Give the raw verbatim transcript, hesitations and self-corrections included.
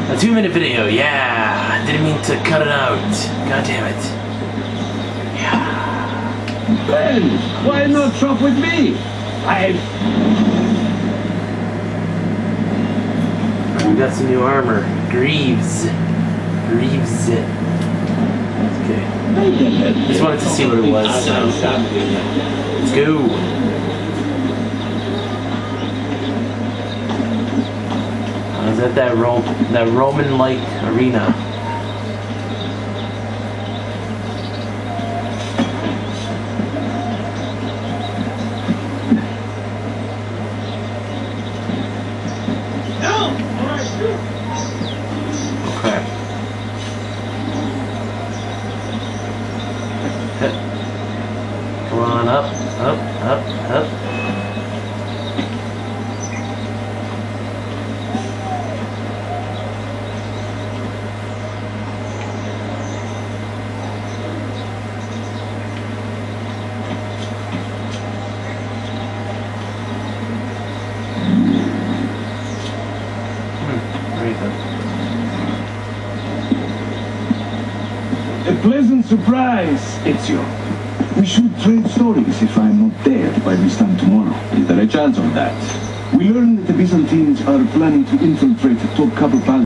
A two minute video, yeah. Didn't mean to cut it out. God damn it. Yeah. Well, why not shop with me? I've... We got some new armor. Greaves. Greaves. Okay. Just wanted to see what it was, so. Let's go. I was at that Ro that Roman-like arena. Okay. Come on up, up, up, up. A pleasant surprise, Ezio. We should trade stories if I'm not there by this time tomorrow. Is there a chance of that? We learn that the Byzantines are planning to infiltrate the Topkapi Palace.